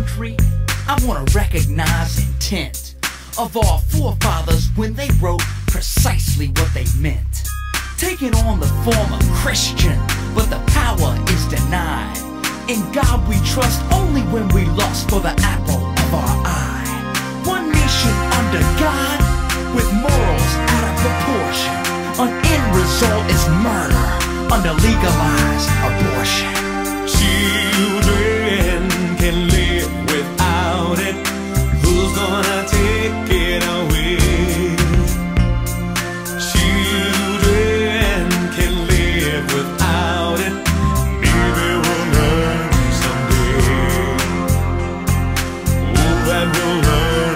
country, I want to recognize intent of our forefathers when they wrote precisely what they meant. Taking on the form of Christian, but the power is denied. In God we trust only when we lust for the apple of our eye. One nation under God, with morals out of proportion. An end result is murder under legalized abortion. Children can live without it. Who's gonna take it away? Children can live without it. Maybe we'll learn someday. Oh, that we'll learn,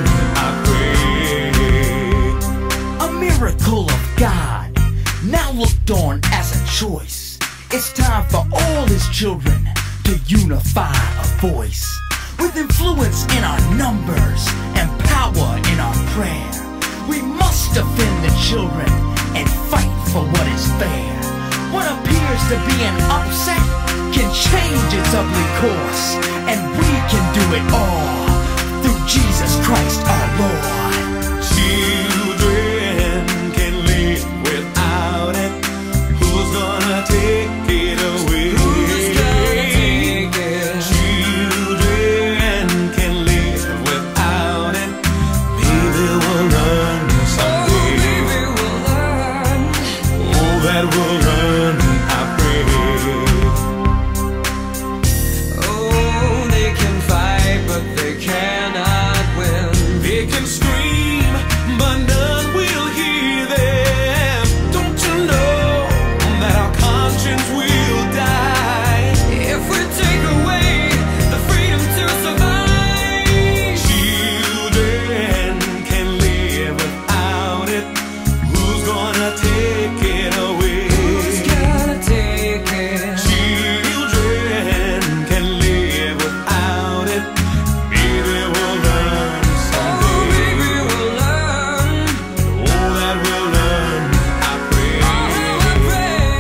I pray. A miracle of God, now looked on as a choice. It's time for all his children to unify a voice. With influence in our numbers and power in our prayer, we must defend the children and fight for what is fair. What appears to be an upset can change its ugly course, and we can do it all through Jesus Christ our Lord. Children can live without it. Who's gonna take it away? Children can live without it. Maybe we'll learn someday. Oh, that we'll learn, I pray. Oh, they can fight, but they cannot win. They can scream, but none will hear them. Don't you know that our conscience will die If we take away the freedom to survive? Children can live without it. Who's gonna take it away? Who's gonna take it? Children can live without it. Maybe we'll learn Oh, someday. baby, we'll learn. Oh, that we'll learn, I pray. Oh, I pray.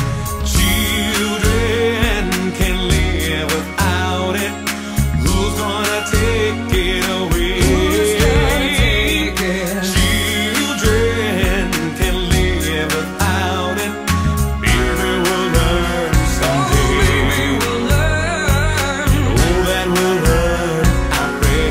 Children can live without it. Who's gonna take it away? Who's gonna take it? Children can live without it. Maybe we'll learn Oh, someday. baby, we'll learn. Oh, that we'll learn, I pray.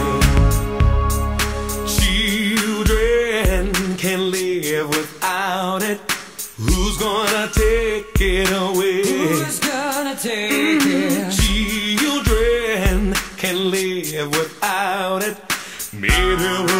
Children can live without it. Who's gonna take it away? Who's gonna take it? Children can live without it. Maybe we'll